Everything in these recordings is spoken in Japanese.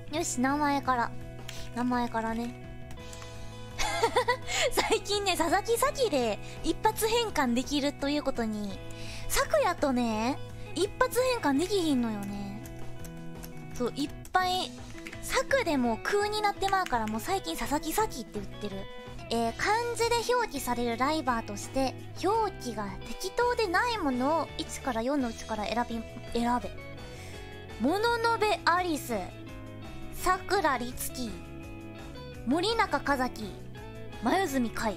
よし、名前からね。最近ね、佐々木咲で一発変換できるということに、咲夜とね、一発変換できひんのよね。そう、いっぱい、咲でも空になってまうから、もう最近佐々木咲って言ってる。漢字で表記されるライバーとして、表記が適当でないものを1から4のうちから選べ。もののべアリス、さくらりつき、森中かざき、眉住海。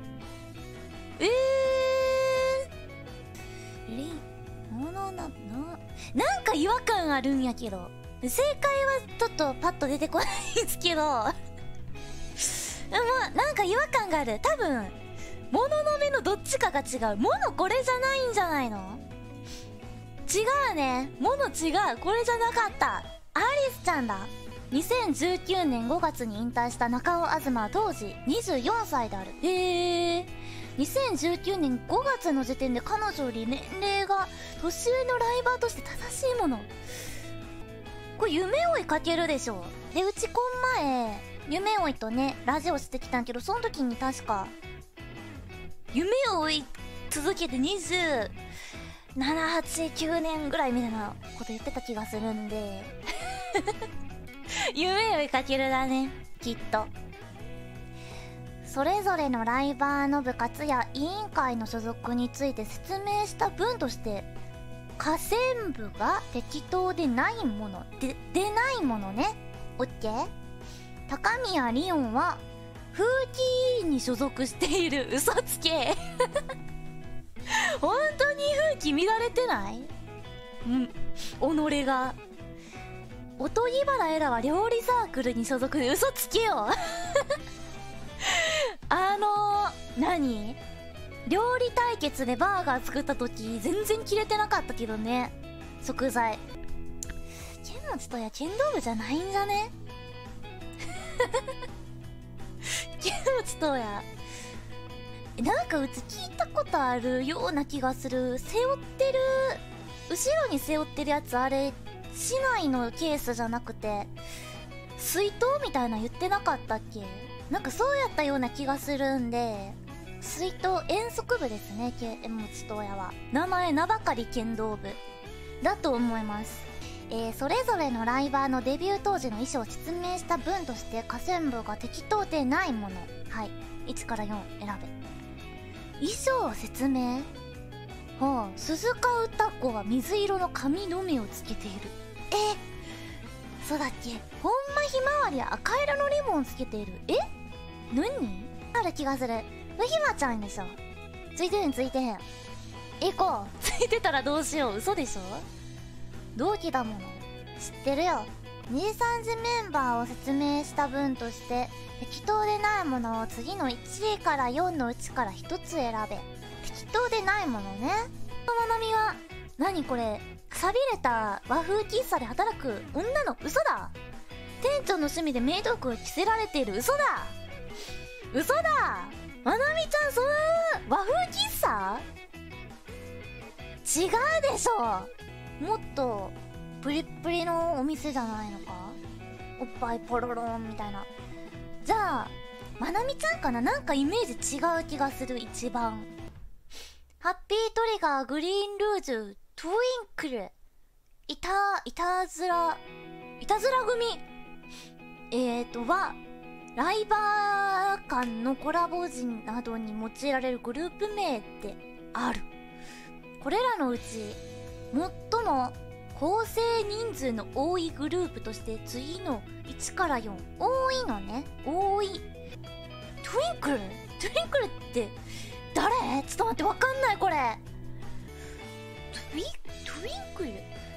なんか違和感あるんやけど。正解はちょっとパッと出てこないんですけど。でも、なんか違和感がある。多分、もののべのどっちかが違う。ものこれじゃないんじゃないの？違うね。もの違う。これじゃなかった。アリスちゃんだ。2019年5月に引退した中尾東は当時24歳である。2019年5月の時点で彼女より年齢が年上のライバーとして正しいもの。これ夢追いかけるでしょ。で、うちこん前、夢追いとね、ラジオしてきたんけど、その時に確か、夢を追い続けて27、8、9年ぐらいみたいなこと言ってた気がするんで、夢追いかけるだね、きっと。それぞれのライバーの部活や委員会の所属について説明した文として、下線部が適当でないもの、でないものね。オッケー？高宮リオンは、風紀委員に所属している。嘘つけ。本当に風紀乱れてない？己が。おとぎばらエラは料理サークルに所属で。嘘つけよ。何？料理対決でバーガー作った時全然切れてなかったけどね、食材。剣持とや剣道部じゃないんじゃね？剣持とやなんかうち聞いたことあるような気がする。背負ってる、後ろに背負ってるやつ、あれ市内のケースじゃなくて水筒みたいな言ってなかったっけ？なんかそうやったような気がするんで、水筒遠足部ですね、剣持とやは。名前名ばかり剣道部だと思います。それぞれのライバーのデビュー当時の衣装を説明した文として、下線部が適当でないもの。はい。1から4選べ。衣装を説明？はあ、鈴鹿歌子は水色の髪の目をつけている。そうだっけ？ほんまひまわりは赤色のリボンをつけている。何？ある気がする。ひまちゃんでしょ。ついてへんついてへん。行こう。ついてたらどうしよう。嘘でしょ？同期だもの。知ってるよ。2、3次メンバーを説明した文として、適当でないものを次の1位から4のうちから1つ選べ。適当でないものね。まなみは、何これ、錆びれた和風喫茶で働く女の嘘だ。店長の趣味でメイド服を着せられている。嘘だ。嘘だ。まなみちゃん、その和風喫茶？違うでしょ。もっとプリップリのお店じゃないのか？おっぱいポロロンみたいな。じゃあまなみちゃんかな。なんかイメージ違う気がする。一番ハッピートリガー、グリーンルージュ、トゥインクル、いたずら組はライバー間のコラボ時などに用いられるグループ名ってある。これらのうち最も構成人数の多いグループとして次の1から4。多いのね。多い。トゥインクルって誰？ちょっと待って、わかんないこれ。トゥインク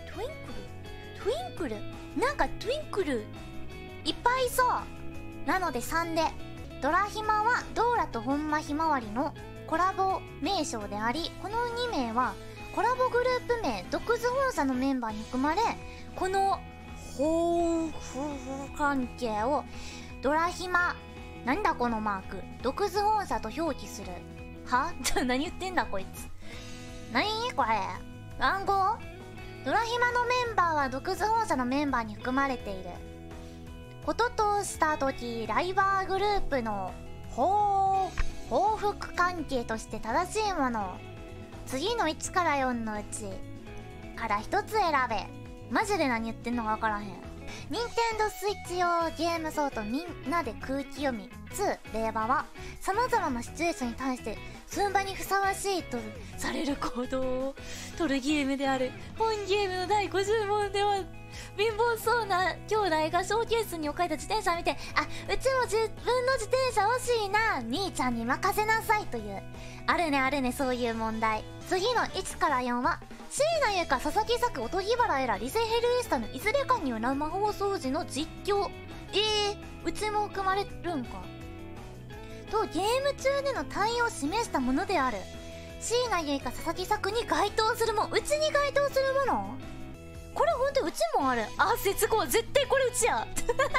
ルなんかトゥインクルいっぱいいそう。なので3で。ドラヒマはドーラとほんまひまわりのコラボ名称であり、この2名はコラボグループ名独自本社のメンバーに含まれ、この夫婦関係をドラヒマ、なんだこのマーク、独自本社と表記する。は？何言ってんだこいつ。何これ暗号？ドラヒマのメンバーは独自本社のメンバーに含まれている。 こととした時、ライバーグループの報復関係として正しいものを次の1から4のうちから1つ選べ。マジで何言ってんのか分からへん。任天堂スイッチ用ゲームソフトみんなで空気読み2令和は様々なシチュエーションに対して寸場にふさわしいとされる行動を取るゲームである。本ゲームの第50問では貧乏そうな兄弟がショーケースに置かれた自転車を見て、あ、うちも自分の自転車欲しいな、兄ちゃんに任せなさいという、あるねあるね、そういう問題。次の1から4は椎名優香、佐々木作、音木原エラ、リセヘルエスタのいずれかによる生放送時の実況。うちも含まれるんかと、ゲーム中での対応を示したものである。椎名優香、佐々木作に該当するもうちに該当するもの、これほんとうちもある。あ、節子、絶対これうちや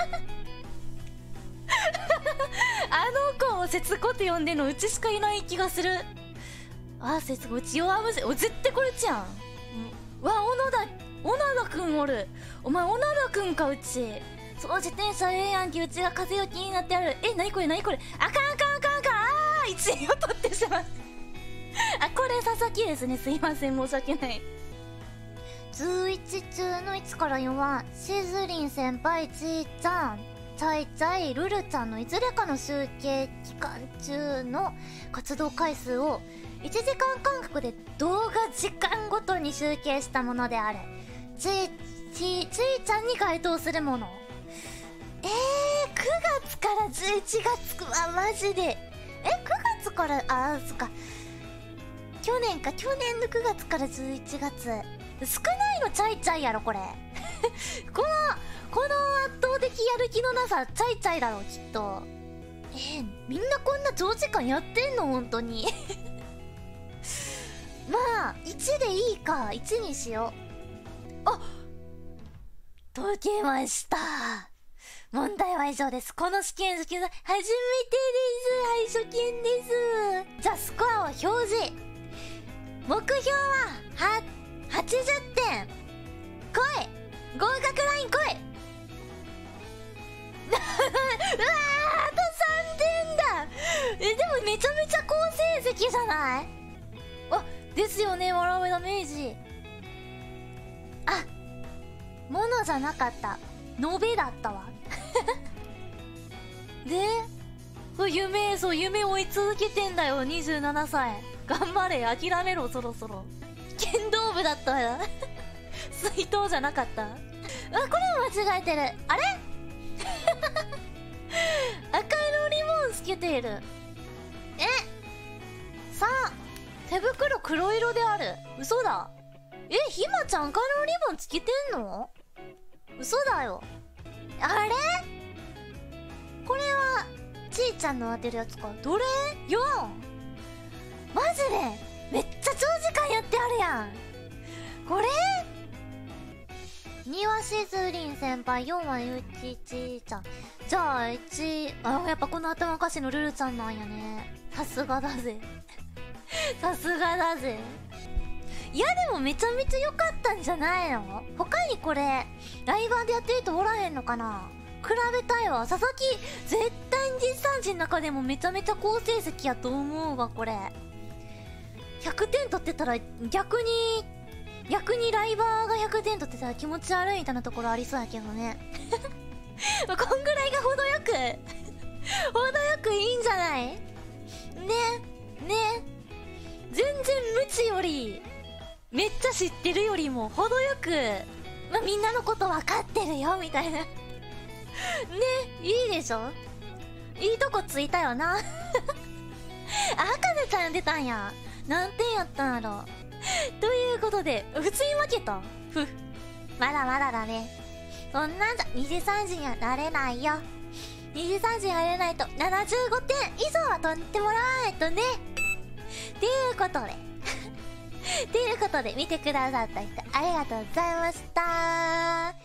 あの子を節子って呼んでんのうちしかいない気がする。あ、節子、うち弱むぜ。絶対これうちやん。わ、小野田くんおる。お前小野田くんか、うち。その自転車ええやんけ、うちが風よ気になってある。なにこれなにこれ、あかんあかんあかんあかん、1位を取ってしまうあ、これ佐々木ですね、すいません、申し訳ない。11中の1から4はしずりん先輩、ちーちゃん、ちゃいちゃい、ルルちゃんのいずれかの集計期間中の活動回数を1時間間隔で動画時間ごとに集計したものである。ちーちゃんに該当するもの。9月から11月はマジで9月からそっか、去年の9月から11月、少ないのちゃいちゃいやろこれこの圧倒的やる気のなさ、ちゃいちゃいだろきっと。みんなこんな長時間やってんの本当にまあ1でいいか、1にしよう。あ、解けました。問題は以上です。この試験初めてです。はい、初見です。じゃあスコアを表示。目標は80点。来い、合格ライン来い。うわー、あと3点だ。でもめちゃめちゃ好成績じゃない？あ、ですよね、わらめだ明治。あ、ものじゃなかった、延べだったわで、夢追い続けてんだよ、27歳。頑張れ、諦めろ、そろそろ。剣道部だったよ水筒じゃなかった。これも間違えてる。あれ赤色リボンつけている。さあ、手袋黒色である。嘘だ。ひまちゃん赤色リボンつけてんの？嘘だよ。あれ？これはちーちゃんの当てるやつか。どれ？ 4？ マジでめっちゃ長時間やってあるやん。これ2はしずりん先輩、4はゆきちちゃん。じゃあ1、やっぱこの頭おかしのルルちゃんなんやね。さすがだぜさすがだぜ。いやでもめちゃめちゃ良かったんじゃないの？他にこれライバーでやってる人おらへんのかな？比べたいわ。佐々木絶対に実産人の中でもめちゃめちゃ好成績やと思うわ。これ100点取ってたら逆にライバーが100点取ってたら気持ち悪いみたいなところありそうやけどねこんぐらいが程よくいいんじゃない？ね全然無知よりめっちゃ知ってるよりも程よく、みんなのこと分かってるよみたいなね、いいでしょ？いいとこついたよなあ、博士ちゃん出たんや。何点やったんやろ。ということで普通に負けた。まだまだだね。そんなんじゃ二次三次にはなれないよ。二次三次になれないと75点以上は取ってもらわないとね。っていうことで見てくださった人ありがとうございました。